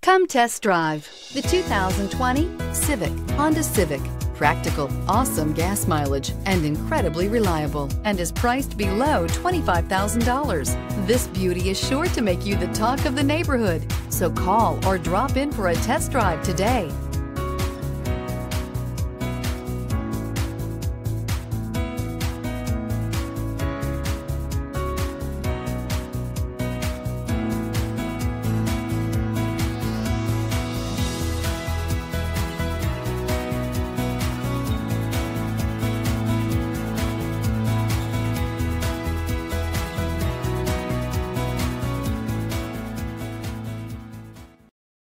Come test drive the 2020 Civic, Honda Civic. Practical, awesome gas mileage, and incredibly reliable, and is priced below $25,000. This beauty is sure to make you the talk of the neighborhood. So call or drop in for a test drive today.